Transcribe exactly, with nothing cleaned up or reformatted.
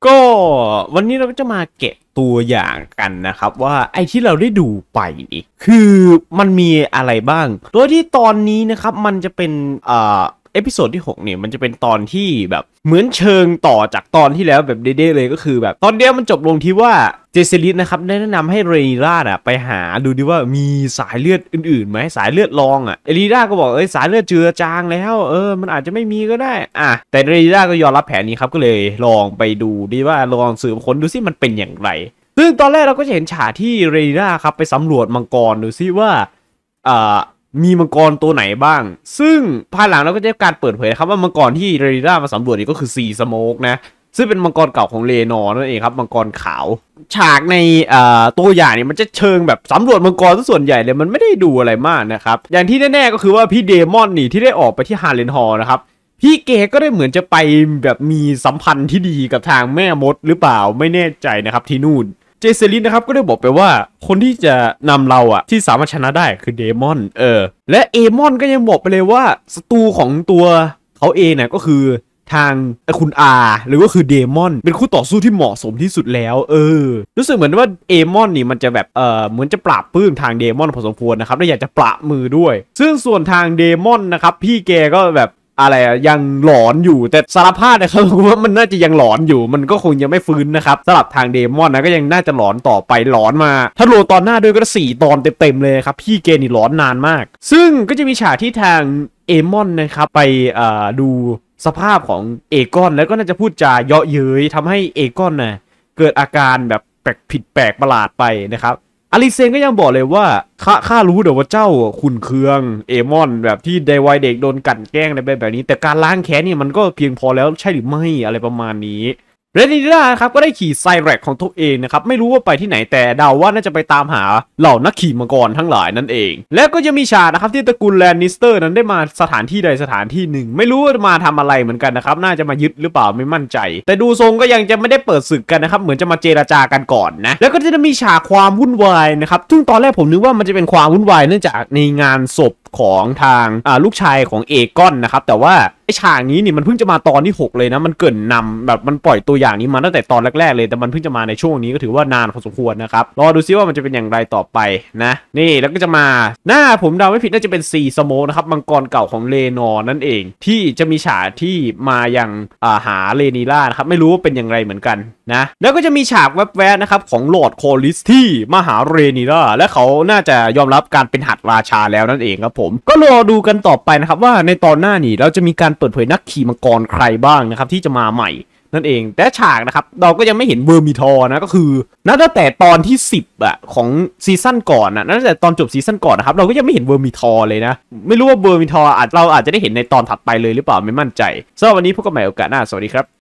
ก็วันนี้เราก็จะมาเก็บตัวอย่างกันนะครับว่าไอ้ที่เราได้ดูไปนี่คือมันมีอะไรบ้างโดยที่ตอนนี้นะครับมันจะเป็นเอ่อเอพิโซดที่หกเนี่ยมันจะเป็นตอนที่แบบเหมือนเชิงต่อจากตอนที่แล้วแบบเด้ๆเลยก็คือแบบตอนเดียวมันจบลงที่ว่าเจเซลิสนะครับได้แนะนำให้เรนีราอ่ะไปหาดูดิว่ามีสายเลือดอื่นๆไหมสายเลือดรองอ่ะเอลีราก็บอกเอ้ยสายเลือดเจือจางแล้วเออมันอาจจะไม่มีก็ได้อ่ะแต่เรนีราก็ยอมรับแผนนี้ครับก็เลยลองไปดูดิว่าลองสืบค้นดูซิมันเป็นอย่างไรซึ่งตอนแรกเราก็จะเห็นฉากที่เรนีราครับไปสำรวจมังกรดูซิว่าอ่ามีมังกรตัวไหนบ้างซึ่งภายหลังเราก็จะการเปิดเผยครับว่ามังกรที่เรนีรามาสำรวจนี่ก็คือซีสโมกนะซึ่งเป็นมังกรเก่าของเลนอร์นั่นเองครับมังกรขาวฉากในตัวอย่างเนี่ยมันจะเชิงแบบสำรวจมังกรส่วนใหญ่เลยมันไม่ได้ดูอะไรมากนะครับอย่างที่แน่ๆก็คือว่าพี่เดมอนนี่ที่ได้ออกไปที่ฮาร์เลนฮอลนะครับพี่เกก็ได้เหมือนจะไปแบบมีสัมพันธ์ที่ดีกับทางแม่มดหรือเปล่าไม่แน่ใจนะครับที่นู่นเจเซลินนะครับก็ได้บอกไปว่าคนที่จะนำเราอะที่สามารถชนะได้คือเดมอนเออและเอมอนก็ยังบอกไปเลยว่าศัตรูของตัวเขาเองเนี่ยก็คือทางคุณอาหรือก็คือเดมอนเป็นคู่ต่อสู้ที่เหมาะสมที่สุดแล้วเออรู้สึกเหมือนว่าเอมอนนี่มันจะแบบเออเหมือนจะปราบปลื้มทางเดมอนพอสมควรนะครับและอยากจะปราบมือด้วยซึ่งส่วนทางเดมอนนะครับพี่แกก็แบบอะไรอะยังหลอนอยู่แต่สารภาพนะครับว่ามันน่าจะยังหลอนอยู่มันก็คงยังไม่ฟื้นนะครับสำหรับทางเดมอนนะก็ยังน่าจะหลอนต่อไปหลอนมาถ้ารวมตอนหน้าด้วยก็สี่ตอนเต็มๆเลยครับพี่เกนี่หลอนนานมากซึ่งก็จะมีฉากที่ทางเอมอนนะครับไปอ่าดูสภาพของเอกอนแล้วก็น่าจะพูดจาเยาะเย้ยทำให้เอกอนนะเกิดอาการแบบแปลกผิดแปลกประหลาดไปนะครับอลิเซนก็ยังบอกเลยว่าข้าข้ารู้เดี๋ยวว่าเจ้าขุนเคืองเอมอนแบบที่ในวัยเด็กโดนกั่นแกล้งอะไรแบบนี้แต่การล้างแค้นเนี่ยมันก็เพียงพอแล้วใช่หรือไม่อะไรประมาณนี้เรนีราครับก็ได้ขี่ไซแรกของตัวเองนะครับไม่รู้ว่าไปที่ไหนแต่เดาว่าน่าจะไปตามหาเหล่านักขี่มังกรทั้งหลายนั่นเองแล้วก็จะมีฉากนะครับที่ตระกูลแลนนิสเตอร์นั้นได้มาสถานที่ใดสถานที่หนึ่งไม่รู้ว่ามาทำอะไรเหมือนกันนะครับน่าจะมายึดหรือเปล่าไม่มั่นใจแต่ดูทรงก็ยังจะไม่ได้เปิดศึกกันนะครับเหมือนจะมาเจรจากันก่อนนะแล้วก็จะมีฉากความวุ่นวายนะครับซึ่งตอนแรกผมนึกว่ามันจะเป็นความวุ่นวายเนื่องจากในงานศพของทางลูกชายของเอกอนนะครับแต่ว่าไอฉากนี้นี่มันเพิ่งจะมาตอนที่หกเลยนะมันเกินนำแบบมันปล่อยตัวอย่างนี้มาตั้งแต่ตอนแรกๆเลยแต่มันเพิ่งจะมาในช่วงนี้ก็ถือว่านานพอสมควรนะครับรอดูซิว่ามันจะเป็นอย่างไรต่อไปนะนี่แล้วก็จะมาหน้าผมเดาไม่ผิดน่าจะเป็นซีสโมนะครับมังกรเก่าของเลนอร์นั่นเองที่จะมีฉากที่มายังหาเรนีราครับไม่รู้ว่าเป็นอย่างไรเหมือนกันนะแล้วก็จะมีฉากแวบๆนะครับของลอร์ดโคลิสที่มาหาเรนีราและเขาน่าจะยอมรับการเป็นหัตถ์ราชาแล้วนั่นเองครับผมก็รอดูกันต่อไปนะครับว่าในตอนหน้านี้เราจะมีการเปิดเผยนักขี่มังกรใครบ้างนะครับที่จะมาใหม่นั่นเองแต่ฉากนะครับเราก็ยังไม่เห็นเวอร์มิทอร์นะก็คือนับตั้งแต่ตอนที่สิบอะของซีซั่นก่อนนะนับตั้งแต่ตอนจบซีซั่นก่อนนะครับเราก็ยังไม่เห็นเวอร์มิทอร์เลยนะไม่รู้ว่าเวอร์มิทอร์อาจเราอาจจะได้เห็นในตอนถัดไปเลยหรือเปล่าไม่มั่นใจสำหรับวันนี้พบกันใหม่โอกาสหน้าสวัสดีครับ